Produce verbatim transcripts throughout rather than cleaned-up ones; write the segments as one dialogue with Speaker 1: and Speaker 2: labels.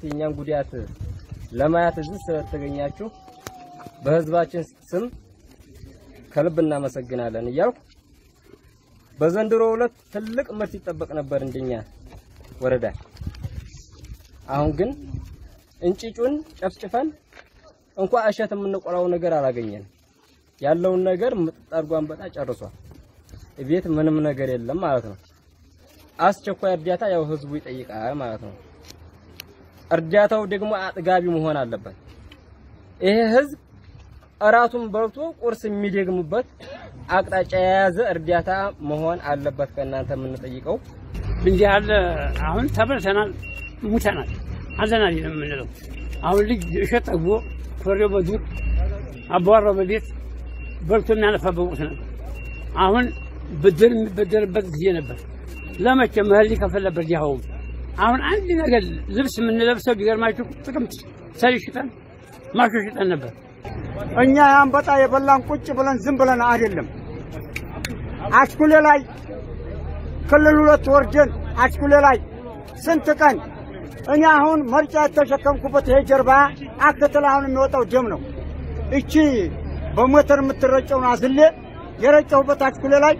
Speaker 1: የኛን ጉዳት ለማየት እዚህ ስለተገኛችሁ በህዝባችን ስም ከልብ እናመሰግናለን እያልኩ በዘንድሮ ዕለት ትልቅ ምርት ይጠበቅ ነበር እንደኛ ወረዳ አሁን ግን እንጭጩን ጨፍጭፈን እንኳን አሸት የምንቆላው ነገር አላገኘን ያለውን ነገር ምጥጣርጓ አንበጣ ጨርሷል ቤት ምንም ነገር የለም ማለት ነው አስቸኳይ እርዳታ ያው ህዝቡ ይጠይቃል ማለት ነው እርዳታው ደግሞ አጥጋቢ መሆን አለበት ይሄ ህዝብ አራቱን በልቶ ቁርስ የሚደግምበት አቅጣጫ የያዘ እርዳታ መሆን አለበት ከእናንተ የምንጠይቀው
Speaker 2: እንዴ አለ አሁን ተበልተናል ሙተናል አዘናል የምንለው አሁን ልጅ እሸጠው ኮሬው በዱር አባወራ በቤት በልቶ የሚያነፋበት ነው አሁን ብድር የሚበደርበት ጊዜ ነበር ለመቼ መህል ይከፈለበት ያው አሁን አንድ ነገር ልብስ ምን ለብሰው ቢገርማችሁ ጥቅምት ሰይሽተን ማሽሽተን ነበር
Speaker 3: እኛ አንበጣ የበላን ቁጭ ብለን ዝም ብለን አይደለም አስኩሌ ላይ ክልል ሁለት ወርደን አስኩሌ ላይ ስንት ቀን እኛ አሁን መርጫ ተሸከምኩበት ይሄ ጀርባ አከተለ አሁን የሚወጣው ደም ነው እቺ በሞተር የምትረጨውን አዝሌ የረጨውበት አስኩሌ ላይ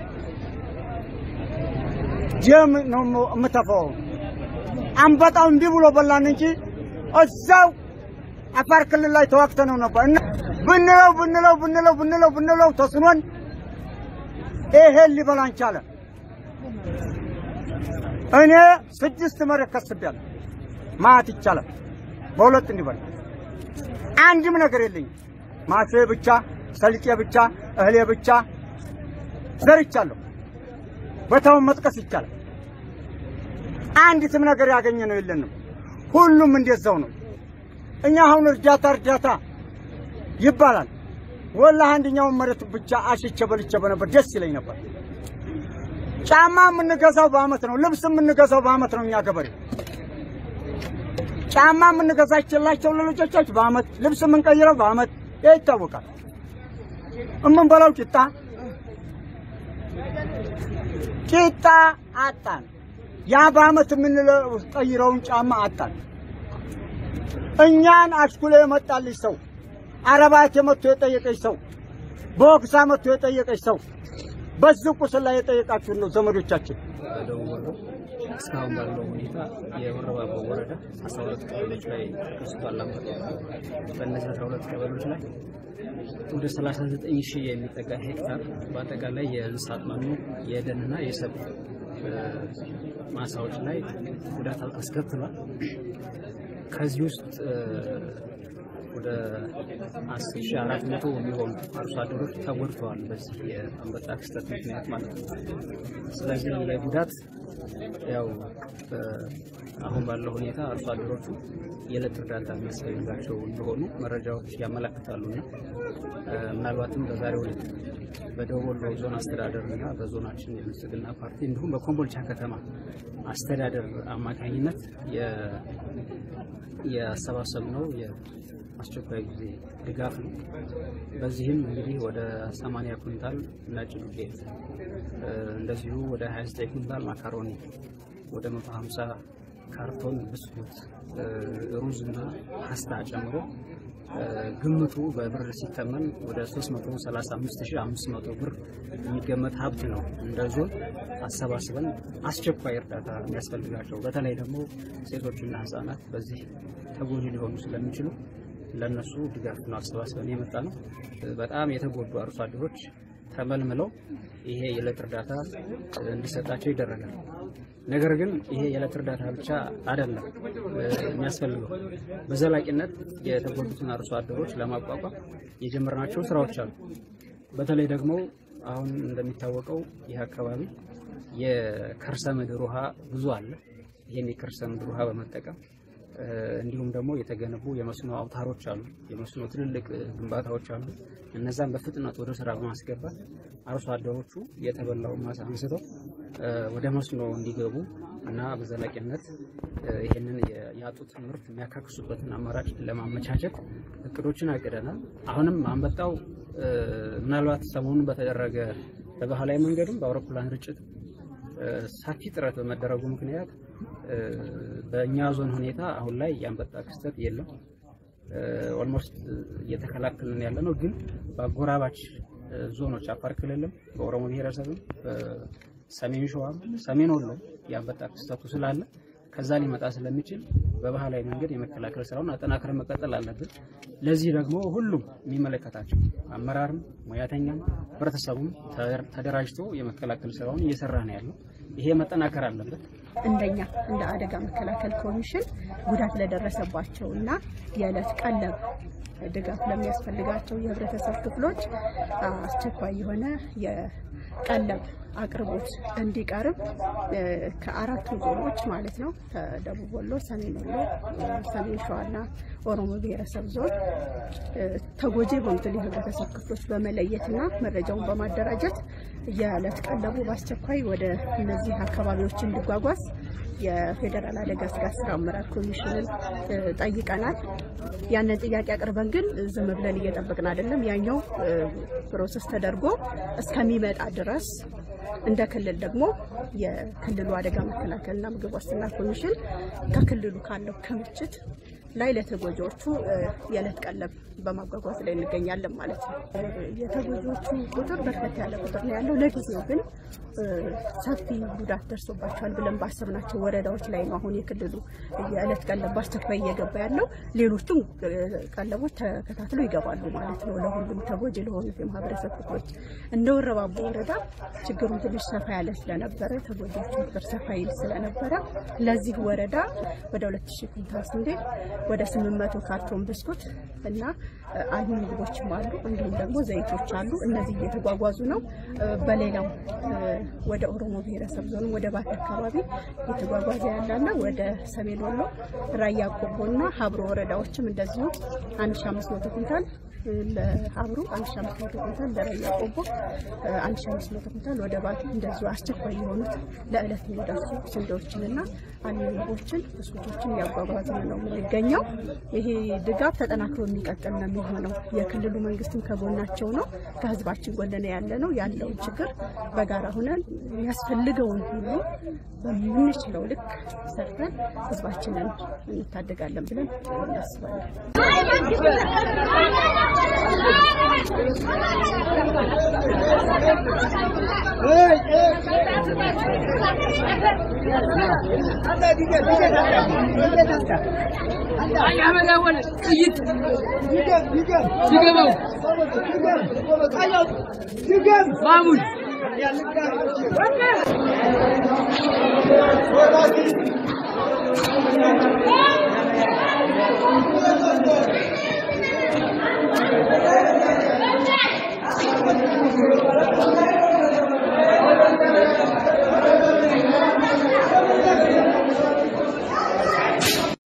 Speaker 3: ደም ነው የምተፋው አንበጣው እንዲህ ብሎ በላን እንጂ እዛው አፋር ክልል ላይ ተዋክተነው ነበር እና ብንለው ብንለው ብንለው ብንለው ብንለው ተስኖን ይሄ ሊበላን ቻለ እኔ ስድስት መሬት ከስቤያለሁ ማት ይቻላል በሁለት እንዲበል አንድም ነገር የለኝም ማሴ ብቻ ሰልቄ ብቻ እህሌ ብቻ ዘርቻለሁ በታው መጥቀስ ይቻላል አንዲትም ነገር ያገኘ ነው የለንም ሁሉም እንደዛው ነው እኛ አሁን እርዳታ እርዳታ ይባላል ወላሂ አንደኛው መሬት ብቻ አሽቼ በልቼ በነበር ደስ ይለኝ ነበር ጫማ ምን ገዛው በአመት ነው ልብስ ምን ገዛው በአመት ነው እኛ ገበሬ ጫማ ምን ገዛችላቸው ለልጆቻቸው በአመት ልብስ ምን ቀይረው በአመት ይታወቃል እምን በላው ቂጣ ቂጣ አጣን ያ በአመት ምን ቀይረውን ጫማ አጣን እኛን አሽኩሌ የመጣልሽ ሰው አረባት የመጥቶ የጠየቀሽ ሰው ቦክሳ መጥቶ የጠየቀሽ ሰው በዚህ ቁስል ላይ የጠየቃችሁ ነው ዘመዶቻችን
Speaker 1: እስካሁን ባለው ሁኔታ የወረባቦ ወረዳ አስራ ሁለት ቀበሌዎች ላይ ተከስቷል በእነዚህ አስራ ሁለት ቀበሌዎች ላይ ወደ ሰላሳ ዘጠኝ ሺህ የሚጠጋ ሄክታር በአጠቃላይ የእንስሳት መኖ የደንና የሰብል ማሳዎች ላይ ጉዳት አስከትሏል ከዚህ ውስጥ ወደ አስር ሺህ አራት መቶ የሚሆኑ አርሶ አደሮች ተጎድተዋል በዚህ የአንበጣ ክስተት ምክንያት ማለት ነው ስለዚህ ላይ ጉዳት ያው አሁን ባለው ሁኔታ አርሶ አደሮቹ የዕለት እርዳታ የሚያስፈልጋቸው እንደሆኑ መረጃዎች ያመለክታሉና ምናልባትም በዛሬው ዕለት በደቡብ ወሎ ዞን አስተዳደርና በዞናችን የብልጽግና ፓርቲ እንዲሁም በኮምቦልቻ ከተማ አስተዳደር አማካኝነት የ ያሰባሰብነው የአስቸኳይ ጊዜ ድጋፍ ነው በዚህም እንግዲህ ወደ ሰማንያ ኩንታል ነጭ ዱቄት እንደዚሁ ወደ ሃያ ዘጠኝ ኩንታል ማካሮኒ ወደ መቶ ሃምሳ ካርቶን ብስኩት ሩዝና ፓስታ ጨምሮ ግምቱ በብር ሲተመን ወደ ሶስት መቶ ሰላሳ አምስት ሺህ አምስት መቶ ብር የሚገመት ሀብት ነው እንደዞን አሰባስበን አስቸኳይ እርዳታ የሚያስፈልጋቸው በተለይ ደግሞ ሴቶችና ህፃናት በዚህ ተጎጂ ሊሆኑ ስለሚችሉ ለነሱ ድጋፍ ነው አሰባስበን የመጣ ነው በጣም የተጎዱ አርሶ አደሮች ተመልምለው ይሄ የዕለት እርዳታ እንዲሰጣቸው ይደረጋል ነገር ግን ይሄ የዕለት እርዳታ ብቻ አይደለም የሚያስፈልገው በዘላቂነት የተጎዱትን አርሶ አደሮች ለማቋቋም የጀመርናቸው ስራዎች አሉ በተለይ ደግሞ አሁን እንደሚታወቀው ይህ አካባቢ የከርሰ ምድር ውሃ ብዙ አለ ይሄን የከርሰ ምድር ውሃ በመጠቀም እንዲሁም ደግሞ የተገነቡ የመስኖ አውታሮች አሉ የመስኖ ትልልቅ ግንባታዎች አሉ እነዛን በፍጥነት ወደ ስራ በማስገባት አርሶ አደሮቹ የተበላው ማሳ አንስተው ወደ መስኖ እንዲገቡ እና በዘላቂነት ይሄንን ያጡት ምርት የሚያካክሱበትን አማራጭ ለማመቻቸት እቅዶችን አቅደናል አሁንም አንበጣው ምናልባት ሰሞኑን በተደረገ በባህላዊ መንገድም በአውሮፕላን ርጭት ሰፊ ጥረት በመደረጉ ምክንያት በእኛ ዞን ሁኔታ አሁን ላይ ያንበጣ ክስተት የለም ኦልሞስት እየተከላከልን ያለ ነው ግን በአጎራባች ዞኖች አፋር ክልልም በኦሮሞ ብሔረሰብም በሰሜን ሸዋ ሰሜን ወሎ ያንበጣ ክስተቱ ስላለ ከዛ ሊመጣ ስለሚችል በባህላዊ መንገድ የመከላከል ስራውን አጠናክረን መቀጠል አለብን ለዚህ ደግሞ ሁሉም የሚመለከታቸው አመራርም ሙያተኛም ህብረተሰቡም ተደራጅቶ የመከላከል ስራውን እየሰራ ነው ያለው ይሄ መጠናከር አለበት
Speaker 4: እንደኛ እንደ አደጋ መከላከል ኮሚሽን ጉዳት ለደረሰባቸውና የዕለት ቀለብ ድጋፍ ለሚያስፈልጋቸው የህብረተሰብ ክፍሎች አስቸኳይ የሆነ የቀለብ አቅርቦት እንዲቀርብ ከአራቱ ዞኖች ማለት ነው ከደቡብ ወሎ ሰሜን ወሎ ሰሜን ሸዋና ኦሮሞ ብሔረሰብ ዞን ተጎጂ የሆኑትን የህብረተሰብ ክፍሎች በመለየትና መረጃውን በማደራጀት የዕለት ቀለቡ በአስቸኳይ ወደ እነዚህ አካባቢዎች እንዲጓጓዝ የፌደራል አደጋ ስጋት ስራ አመራር ኮሚሽንን ጠይቀናል ያንን ጥያቄ አቅርበን ግን ዝም ብለን እየጠበቅን አይደለም ያኛው ፕሮሰስ ተደርጎ እስከሚመጣ ድረስ እንደ ክልል ደግሞ የክልሉ አደጋ መከላከልና ምግብ ዋስትና ኮሚሽን ከክልሉ ካለው ክምችት ላይ ለተጎጂዎቹ የዕለት ቀለብ በማጓጓዝ ላይ እንገኛለን ማለት ነው የተጎጂዎቹ ቁጥር በርከት ያለ ቁጥር ነው ያለው ለጊዜው ግን ሰፊ ጉዳት ደርሶባቸዋል ብለን ባሰብናቸው ወረዳዎች ላይ ነው አሁን የክልሉ የዕለት ቀለብ በአስቸኳይ እየገባ ያለው ሌሎችም ቀለቦች ተከታትለው ይገባሉ ማለት ነው ለሁሉም ተጎጂ ለሆኑት የማህበረሰብ ክፍሎች እንደ ወረባቦ ወረዳ ችግሩን ትንሽ ሰፋ ያለ ስለነበረ ተጎጂዎቹ ቁጥር ሰፋ ይል ስለነበረ ለዚህ ወረዳ ወደ ሁለት ሺህ ኩንታል ስንዴ ወደ ስምንት መቶ ካርቶን ብስኩት እና አልሚ ምግቦችም አሉ እንዲሁም ደግሞ ዘይቶች አሉ እነዚህ እየተጓጓዙ ነው በሌላው ወደ ኦሮሞ ብሔረሰብ ዞን ወደ ባት አካባቢ እየተጓጓዘ ያለና ወደ ሰሜን ወሎ ራያ ቆቦና ሀብሮ ወረዳዎችም እንደዚሁ አንድ ሺህ አምስት መቶ ኩንታል ለሀብሩ አንድ ሺህ አምስት መቶ ኩንታል ለራያ ቆቦ አንድ ሺህ አምስት መቶ ኩንታል ወደ ባት እንደዚሁ አስቸኳይ የሆኑት ለዕለት የሚደርሱ ስንዴዎችንና አልሚ ምግቦችን ብስኩቶችን ያጓጓዝን ነው የሚገኘው ይሄ ድጋፍ ተጠናክሮ የሚቀጥል ነው የሚሆነው የክልሉ መንግስትም ከጎናቸው ነው ከህዝባችን ጎን ነው ያለ ነው ያለው ችግር በጋራ ሆነን ያስፈልገውን ሁሉ በምንችለው ልክ ሰርተን ህዝባችንን እንታደጋለን ብለን እናስባለን
Speaker 3: Hey, hey, hey,